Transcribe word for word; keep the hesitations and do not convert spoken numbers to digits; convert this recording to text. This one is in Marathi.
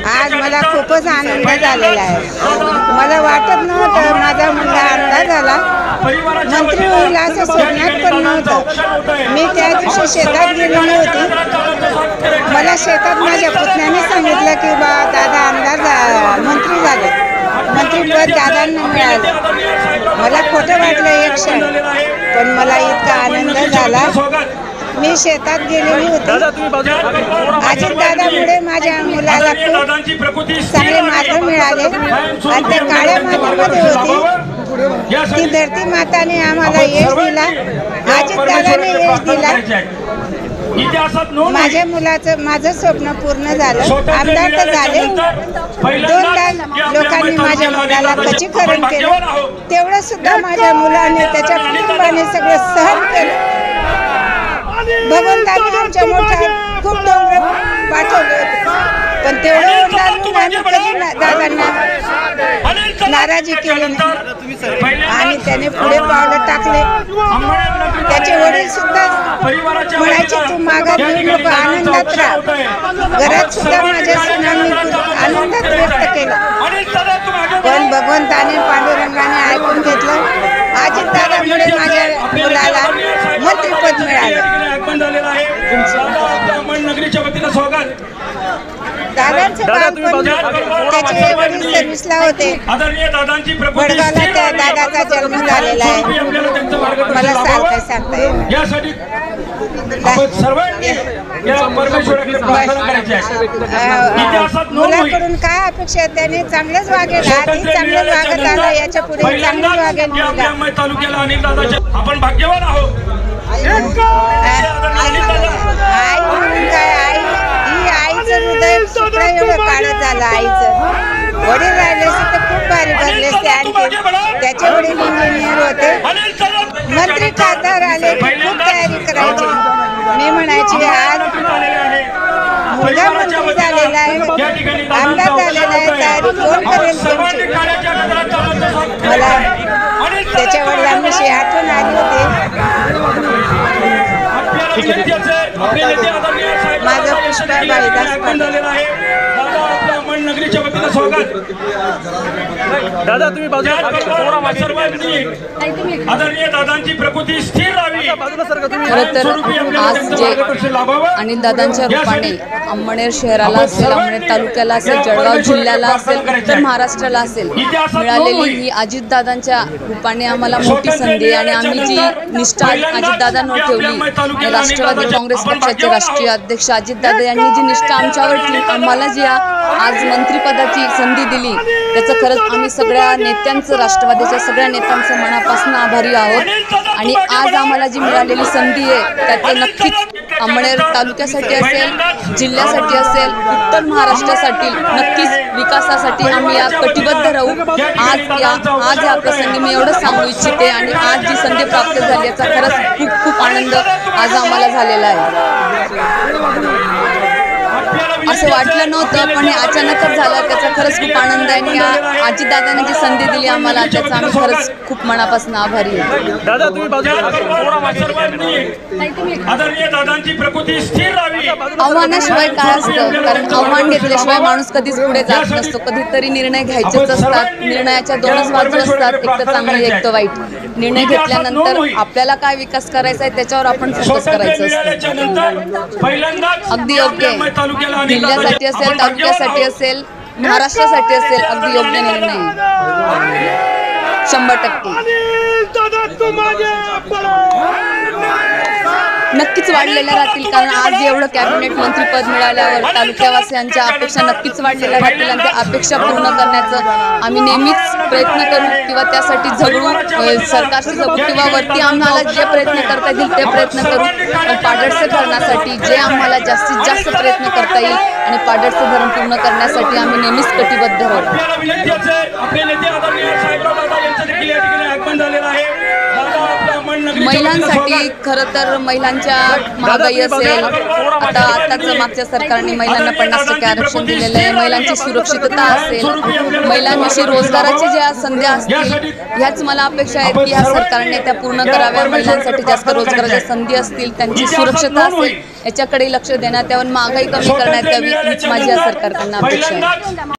आज मला खूपच आनंद झालेला आहे। मला वाटत नव्हतं माझा मुलगा आमदार झाला, मंत्री होईल असं स्वप्नात पण नव्हतं। मी त्या दिवशी शेतात गेलेली होती। मला शेतात माझ्या पुतण्याने सांगितलं की बा दादा आमदार मंत्री झाले, मंत्रीपद दादांना मिळालं। मला खोटं वाटलं एक क्षण, पण मला इतका आनंद झाला। मी शेतात गेलेली होती। अजित दादामुळे माझ्या मुलाला खूप चांगले मार्क मिळाले आणि ते काळ्या मातीमध्ये होती। ती धरती माताने आम्हाला यश दिला, अजित दादाने यश दिला। माझ्या मुलाचं माझं स्वप्न पूर्ण झालं। आमदार तर झाले, दोनदा लोकांनी माझ्या मुलाला खच्चीकरण केलं, तेवढं सुद्धा माझ्या मुलाने त्याच्या कुटुंबाने सगळं सहन केलं। भगवंताने आमच्या मोठ्या खूप डोंगर पाठवले होते, पण तेवढं ओरडून आम्ही कधी दादांना नाराजी केली नाही आणि त्याने पुढे पावलं टाकले। त्याचे वडील सुद्धा म्हणायचे तू माघार घेऊ नको, आनंदात राहा। घरात सुद्धा माझ्या सुनांनी आनंदात व्यक्त केला, पण भगवंताने पांडुरंगाने ऐकून घेतलं। अजित दादामुळे माझ्या मुलाला मंत्रीपद मिळालं। दादांचं बालपण त्याचे वडील सर्व्हिसला होते, वडगावला त्या दादाचा जन्म झालेला आहे। मला सांगता सांगता मुलाकडून काय अपेक्षा, त्याने चांगलंच वागेल, आधी चांगलं वागत आलं, याच्या पुढे चांगलं वागेल मुलगा। आपण भाग्यवान आहोत। आई म्हणून काय, आई ही आईचं हृदय सुद्धा एवढं काढत झालं। आईचं वडील राहिले असते तर खूप भारी भरले असते, आणखी त्याचे वडील इंजिनियर होते, मंत्री खासदार आले खूप तयारी करायची। मी म्हणायची आज मुलगा मंत्री झालेला आहे, आमदार झालेला आहे, तयारी कोण करेल तुमची? मला त्याच्या वडिलांविषयी आठवण आली होती। माझं पुष्पाबाई नगरीच्या वतीनं स्वागत। दादा तुम्ही बाजूला आदरणीय दादांची प्रकृती स्थिर राहावी। खरं तर आज जे अनिल दादांच्या रूपाने अंमळनेर शहराला असेल, अंमळनेर तालुक्याला असेल, जळगाव जिल्ह्याला असेल तर महाराष्ट्राला असेल मिळालेली ही अजितदादांच्या रूपाने आम्हाला मोठी संधी आणि आम्ही जी निष्ठा अजितदादांवर ठेवली, राष्ट्रवादी काँग्रेस पक्षाचे राष्ट्रीय अध्यक्ष अजितदादा यांनी जी निष्ठा आमच्यावर ठेवून आम्हाला जी आज मंत्रिपदाची संधी दिली, त्याचं खरंच आम्ही सगळ्या नेत्यांचं, राष्ट्रवादीच्या सगळ्या नेत्यांचं मनापासून आभारी आहोत। आणि आज आम्हाला जी मिळालेली संधी आहे त्याचं नक्कीच अंमळनेर तालुक्यासाठी असेल, जिल्ह्यासाठी असेल, उत्तर महाराष्ट्रासाठी नक्कीच विकासासाठी आम्ही या कटिबद्ध राहू। आज या आज या प्रसंगी मी एवढंच सांगू इच्छिते आणि आज जी संधी प्राप्त झाली याचा खरंच खूप खूप आनंद आज आम्हाला झालेला आहे। असं वाटलं नव्हतं, पण हे अचानकच झालं, त्याचा खरंच खूप आनंद आहे। आणि अजितदादांनी जी संधी दिली आम्हाला त्याचा आम्ही खरंच खूप मनापासून आभारी आहे। दादा तुम्ही आदरणीय दादांची प्रकृती स्थिर राहावी। आव्हानाशिवाय काय असतं, कारण आव्हान घेतल्याशिवाय माणूस कधीच पुढे जात नसतो। कधीतरी निर्णय घ्यायचेच असतात, निर्णयाच्या दोनच बाजू असतात, एक तर चांगली एक तर वाईट। निर्णय घेतल्यानंतर आपल्याला काय विकास करायचा आहे त्याच्यावर आपण फोकस करायचं असतं। अगदी योग्य जिल्ह्यासाठी असेल, तालुक्यासाठी असेल, महाराष्ट्रासाठी असेल, अगदी योग्य निर्णय शंभर टक्के नक्कीच वाढलेल्या राहतील। कारण आज एवढं कॅबिनेट मंत्रीपद मिळाल्यावर तालुक्यावासियांच्या अपेक्षा नक्कीच वाढलेल्या राहतील आणि त्या अपेक्षा पूर्ण करण्याचं आम्ही नेहमीच प्रयत्न करू किंवा त्यासाठी झगडू, सरकारशी झगडू किंवा वरती आम्हाला जे प्रयत्न करता येतील ते प्रयत्न करू। पण पाडळचं धरणासाठी जे आम्हाला जास्तीत जास्त प्रयत्न करता येईल आणि पाडळचं धरण पूर्ण करण्यासाठी आम्ही नेहमीच कटिबद्ध राहू। महिलांसाठी खरं तर महिलांच्या महागाई असेल, आता आताच मागच्या सरकारने महिलांना पन्नास टक्के आरक्षण दिलेलं आहे, महिलांची सुरक्षितता असेल, महिलांविषयी रोजगाराच्या ज्या संधी असतील ह्याच मला अपेक्षा आहेत की ह्या सरकारने त्या पूर्ण कराव्या. महिलांसाठी जास्त रोजगाराच्या संधी असतील, त्यांची सुरक्षता असेल याच्याकडे लक्ष देण्यात यावं, महागाई कमी करण्यात यावी हीच माझी या सरकारकडून अपेक्षा आहे.